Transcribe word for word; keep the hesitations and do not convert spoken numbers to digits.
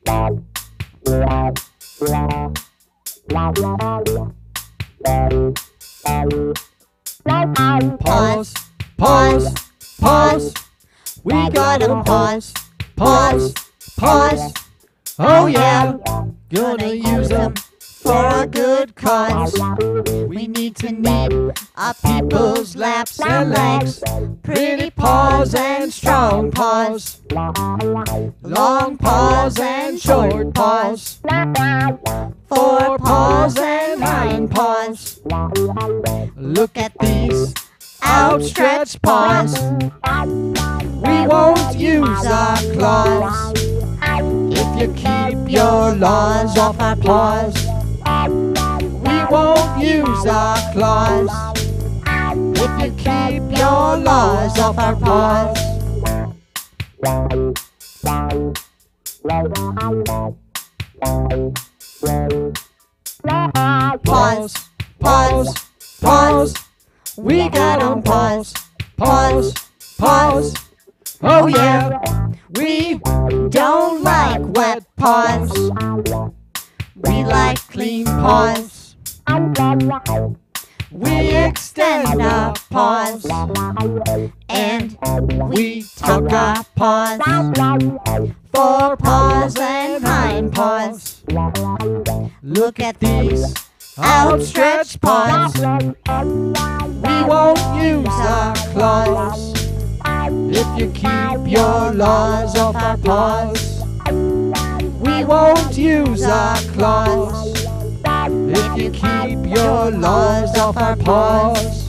Paws, paws, paws. We got 'em paws, paws, paws. Oh yeah, gonna use 'em for a good cause. We need to knead our people's laps and legs. Pretty paws and strong paws. Long paws and short paws. Fore paws and hind paws. Look at these outstretched paws. We won't use our claws. If you keep your laws off our paws, we won't use our claws. If you keep your laws off our paws. Paws, paws, paws. We got 'em paws, paws, paws. Oh yeah, we don't like wet paws. We like clean paws. We extend our paws and we tuck our paws. Fore paws and hind paws. Look at these outstretched paws. We won't use our claws. If you keep your laws off our paws, we won't use our claws. If you keep your laws off our paws.